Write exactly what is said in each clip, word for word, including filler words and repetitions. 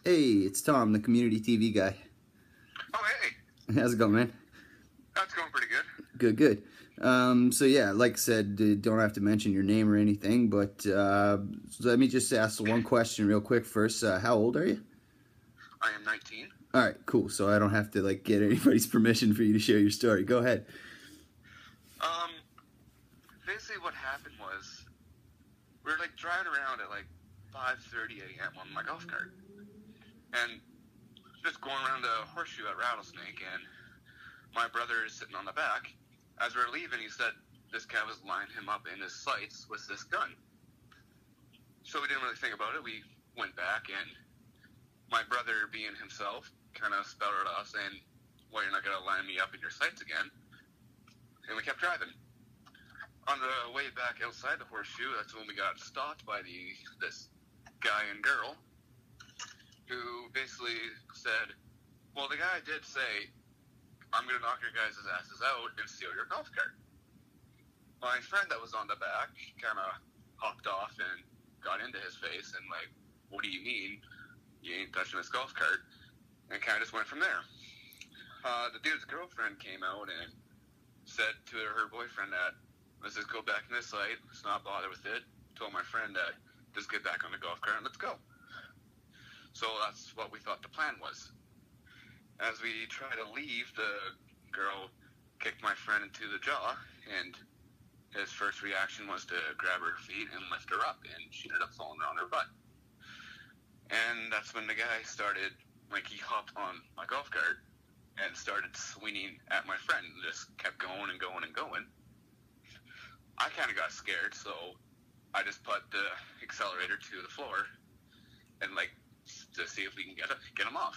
Hey, it's Tom, the community T V guy. Oh, hey. How's it going, man? That's going pretty good. Good, good. Um, so yeah, like I said, uh, don't have to mention your name or anything, but uh, so let me just ask one question real quick first. Uh, how old are you? I am nineteen. All right, cool. So I don't have to like get anybody's permission for you to share your story. Go ahead. Um, basically what happened was we were like driving around at like five thirty a m on my golf cart, and just going around the horseshoe at Rattlesnake, and my brother is sitting on the back. As we were leaving, he said this guy was lining him up in his sights with this gun. So we didn't really think about it. We went back, and my brother, being himself, kind of spouted at us saying, well, you're not going to line me up in your sights again. And we kept driving. On the way back outside the horseshoe, that's when we got stopped by the this guy and girl, who basically said, well, the guy did say, I'm going to knock your guys' asses out and steal your golf cart. My friend that was on the back kind of hopped off and got into his face and like, what do you mean? You ain't touching this golf cart? And kind of just went from there. Uh, the dude's girlfriend came out and said to her boyfriend that, let's just go back in this site, let's not bother with it. Told my friend that, just get back on the golf cart and let's go. So that's what we thought the plan was. As we try to leave, the girl kicked my friend into the jaw, and his first reaction was to grab her feet and lift her up, and she ended up falling on her butt. And that's when the guy started, like, he hopped on my golf cart and started swinging at my friend, and just kept going and going and going. I kind of got scared, so I just put the accelerator to the floor and, like, to see if we can get, get him off.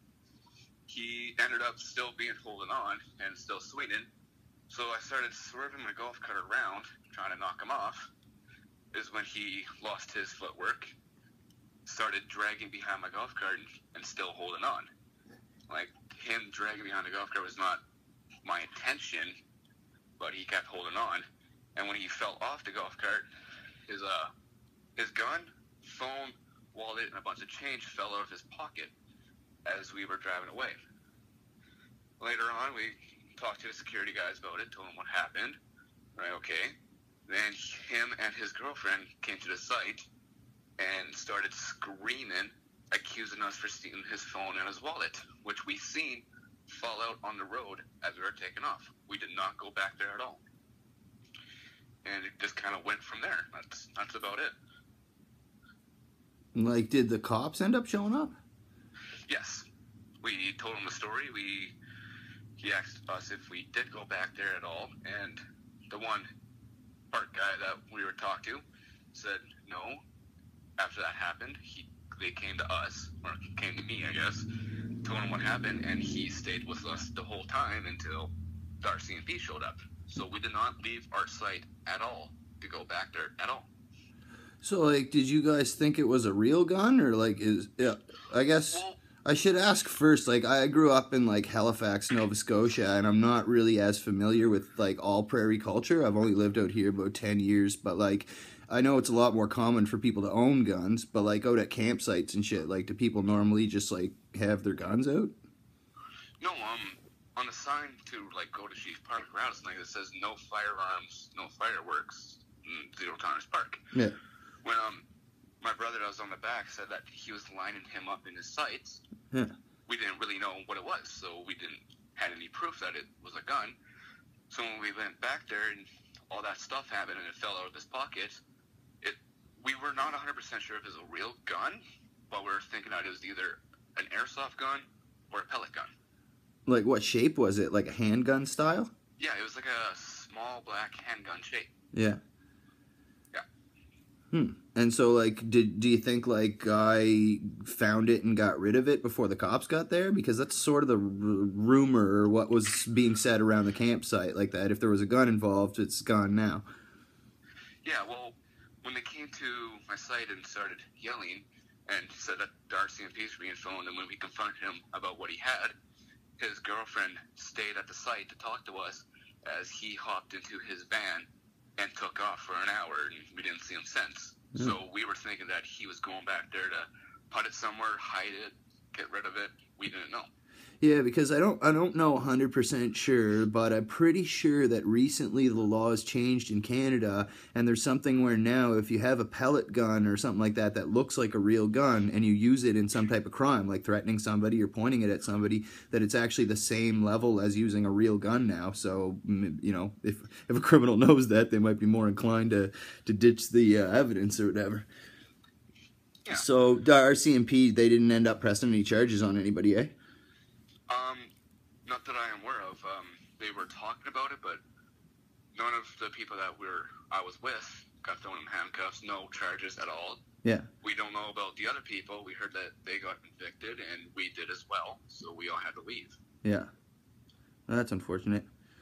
He ended up still being holding on and still swinging. So I started swerving my golf cart around, trying to knock him off. Is when he lost his footwork, started dragging behind my golf cart and still holding on. Like, him dragging behind the golf cart was not my intention, but he kept holding on. And when he fell off the golf cart, his uh his gun, phone, wallet, and a bunch of change fell out of his pocket as we were driving away. Later on, we talked to the security guys about it, told them what happened. Right, okay. Then him and his girlfriend came to the site and started screaming, accusing us for stealing his phone and his wallet, which we seen fall out on the road as we were taking off. We did not go back there at all. And it just kind of went from there. That's that's about it. Like, did the cops end up showing up? Yes. We told him the story. We He asked us if we did go back there at all, and the one park guy that we were talking to said no. After that happened, he they came to us, or came to me, I guess, told him what happened, and he stayed with us the whole time until the R C M P showed up. So we did not leave our site at all to go back there at all. So, like, did you guys think it was a real gun, or, like, is, yeah, I guess, Well, I should ask first, like, I grew up in, like, Halifax, Nova Scotia, and I'm not really as familiar with, like, all prairie culture. I've only lived out here about ten years, but, like, I know it's a lot more common for people to own guns, but, like, out at campsites and shit, like, do people normally just, like, have their guns out? no, um, on the sign to, like, go to Chief Park, Rattlesnake, it says no firearms, no fireworks, mm, zero tolerance park. Yeah. When, um, my brother that was on the back said that he was lining him up in his sights, Yeah. we didn't really know what it was, so we didn't had any proof that it was a gun. So when we went back there and all that stuff happened and it fell out of his pocket, it we were not one hundred percent sure if it was a real gun, but we were thinking that it was either an airsoft gun or a pellet gun. Like, what shape was it? Like a handgun style? Yeah, it was like a small black handgun shape. Yeah. Yeah. Hmm. And so, like, did do you think, like, guy found it and got rid of it before the cops got there? Because that's sort of the r rumor or what was being said around the campsite, like that. If there was a gun involved, it's gone now. Yeah, well, when they came to my site and started yelling and said that the R C M P was being phoned, and when we confronted him about what he had, his girlfriend stayed at the site to talk to us as he hopped into his van and took off for an hour, and we didn't see him since. Mm. So we were thinking that he was going back there to put it somewhere, hide it, get rid of it. We didn't know. Yeah, because I don't I don't know one hundred percent sure, but I'm pretty sure that recently the laws changed in Canada, and there's something where now if you have a pellet gun or something like that that looks like a real gun and you use it in some type of crime, like threatening somebody or pointing it at somebody, that it's actually the same level as using a real gun now. So, you know, if if a criminal knows that, they might be more inclined to, to ditch the uh, evidence or whatever. Yeah. So, the R C M P, they didn't end up pressing any charges on anybody, eh? Um, not that I am aware of. Um, they were talking about it, but none of the people that we're I was with got thrown in handcuffs. No charges at all. Yeah. We don't know about the other people. We heard that they got convicted, and we did as well. So we all had to leave. Yeah. That's unfortunate.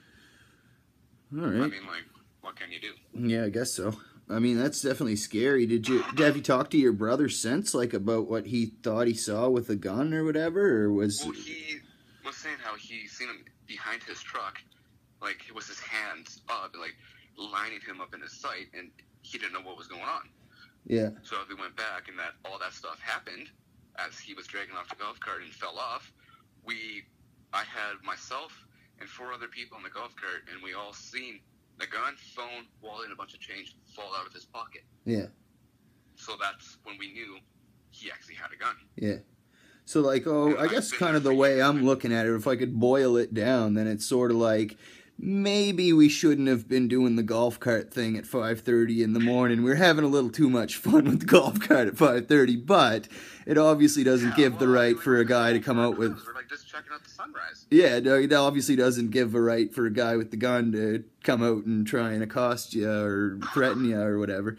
All right. I mean, like, what can you do? Yeah, I guess so. I mean, that's definitely scary. Did you have you talked to your brother since, like, about what he thought he saw with a gun or whatever, or was? Well, he was saying how he seen him behind his truck, like it was his hands up, like lining him up in his sight, and he didn't know what was going on. Yeah. So as we went back, and that all that stuff happened, as he was dragging off the golf cart and fell off, we, I had myself and four other people in the golf cart, and we all seen the gun, phone, wallet, and a bunch of change fall out of his pocket. Yeah. So that's when we knew he actually had a gun. Yeah. So, like, oh, I guess kind of the way I'm looking at it, if I could boil it down, then it's sort of like, maybe we shouldn't have been doing the golf cart thing at five thirty in the morning. We're having a little too much fun with the golf cart at five thirty, but it obviously doesn't Yeah, give well, the right I mean, for a like, guy to we're come out with... We're like just checking out the sunrise. Yeah, no, it obviously doesn't give a right for a guy with the gun to come out and try and accost you or threaten you or whatever.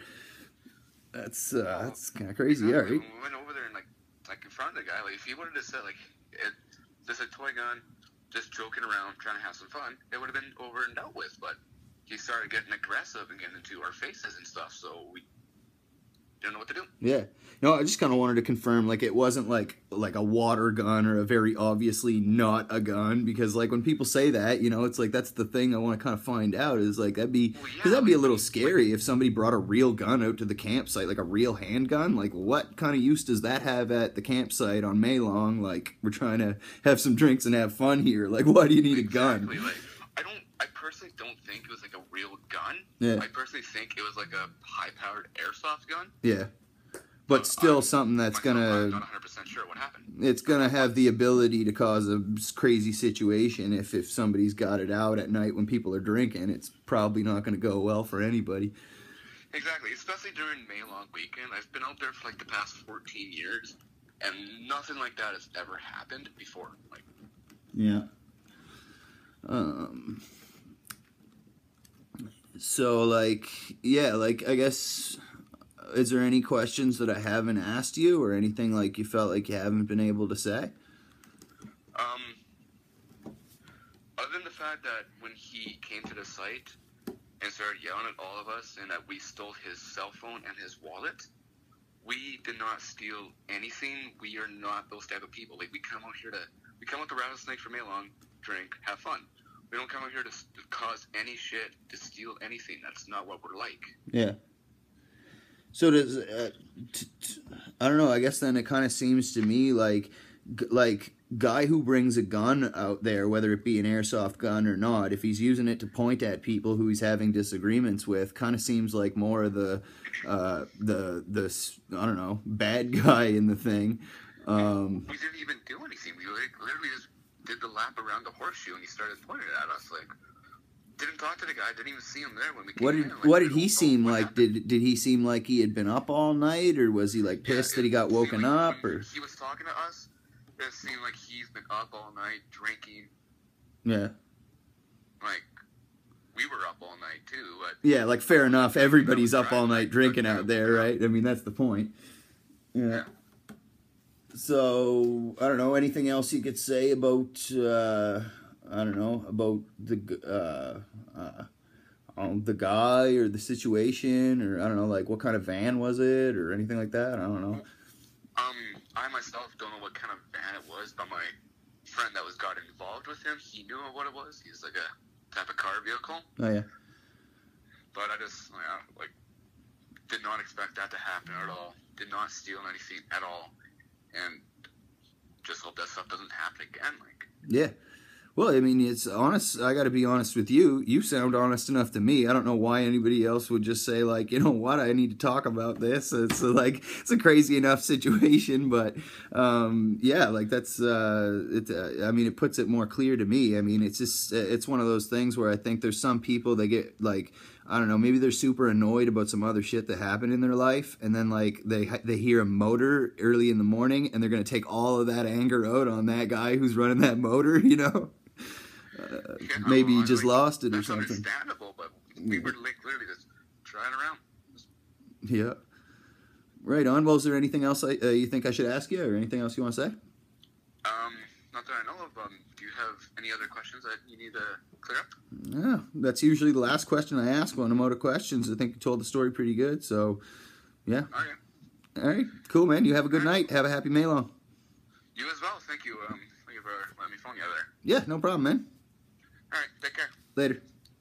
That's uh, that's kind of crazy, all right. We went over there and like, like confronted the guy. Like, if he would have just said like, it, "This is a toy gun, just joking around, trying to have some fun," it would have been over and dealt with. But he started getting aggressive and getting into our faces and stuff, so we didn't know what to do. Yeah. No, I just kind of wanted to confirm, like, it wasn't like like a water gun or a very obviously not a gun, because like when people say that, you know, it's like that's the thing I want to kind of find out is like that'd be because well, yeah, that'd be a like, little scary if somebody brought a real gun out to the campsite, like a real handgun. Like, what kind of use does that have at the campsite on Maylong? Like, we're trying to have some drinks and have fun here. Like, why do you need exactly, a gun? Like, I don't. I personally don't think it was like a real gun. Yeah. I personally think it was like a high-powered airsoft gun. Yeah. But still I'm, something that's myself, gonna... I'm not one hundred percent sure what happened. It's gonna have the ability to cause a crazy situation if, if somebody's got it out at night when people are drinking. It's probably not gonna go well for anybody. Exactly, especially during Maylong weekend. I've been out there for like the past fourteen years, and nothing like that has ever happened before. Like, yeah. Um. So, like, yeah, like, I guess... Is there any questions that I haven't asked you or anything like you felt like you haven't been able to say? Um, other than the fact that when he came to the site and started yelling at all of us and that we stole his cell phone and his wallet, we did not steal anything. We are not those type of people. Like, we come out here to, we come out to Rattlesnake for Maylong, drink, have fun. We don't come out here to, to cause any shit, to steal anything. That's not what we're like. Yeah. So does uh, t t I don't know. I guess then it kind of seems to me like g like guy who brings a gun out there, whether it be an airsoft gun or not, if he's using it to point at people who he's having disagreements with, kind of seems like more of the uh, the the I don't know bad guy in the thing. Um, we didn't even do anything. We like, literally just did the lap around the horseshoe, and he started pointing at us like. Didn't talk to the guy. Didn't even see him there when we came what did in. Like, what did he seem what like? happened. Did did he seem like he had been up all night, or was he like pissed Yeah, that he got it woken seemed like up? when Or he was talking to us, it seemed like he's been up all night drinking. yeah, Like we were up all night too. But yeah, like fair enough. Everybody's up all night Like, drinking but, out there, yeah. right? I mean, that's the point. Yeah. Yeah. So I don't know. Anything else you could say about uh, I don't know about the uh, uh, um, the guy or the situation, or I don't know, like what kind of van was it or anything like that? I don't know. Um, I myself don't know what kind of van it was, but my friend that was got involved with him, he knew what it was. He's like a type of car vehicle. Oh yeah. But I just yeah, like did not expect that to happen at all. Did not steal anything at all. and just hope that stuff doesn't happen again. Like, yeah. Well, I mean, it's honest. I got to be honest with you. You sound honest enough to me. I don't know why anybody else would just say, like, you know what, I need to talk about this. It's uh, like, it's a crazy enough situation, but um, yeah, like that's, uh, it, uh, I mean, it puts it more clear to me. I mean, it's just, it's one of those things where I think there's some people that get like, I don't know, maybe they're super annoyed about some other shit that happened in their life, and then like they they hear a motor early in the morning, and they're gonna take all of that anger out on that guy who's running that motor, you know? Uh, yeah, maybe well, you just like, lost it or that's something. Understandable, but we were like literally just trying around. Just... Yeah. Right on. Well, is there anything else I, uh, you think I should ask you, or anything else you want to say? Um, not that I know of. Um, do you have any other questions that you need to clear up? Yeah, that's usually the last question I ask when I'm out of questions. I think you told the story pretty good, so yeah. All right. All right. Cool, man. You have a good night. Have a happy May long. You as well. Thank you. Um, thank you for letting me phone you there. Yeah, no problem, man. All right. Take care. Later.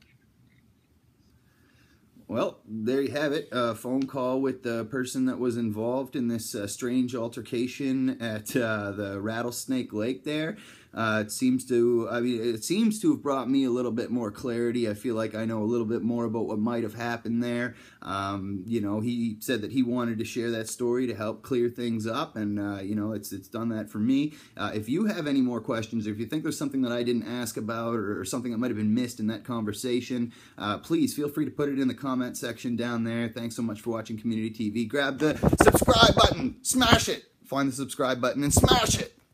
Well, there you have it. A phone call with the person that was involved in this uh, strange altercation at uh, the Rattlesnake Lake there. Uh, it seems to, I mean, it seems to have brought me a little bit more clarity. I feel like I know a little bit more about what might have happened there. Um, you know, he said that he wanted to share that story to help clear things up, and uh, you know, it's it's done that for me. Uh, if you have any more questions, or if you think there's something that I didn't ask about, or, or something that might have been missed in that conversation, uh, please feel free to put it in the comment section down there. Thanks so much for watching Community T V. Grab the subscribe button, smash it. Find the subscribe button and smash it.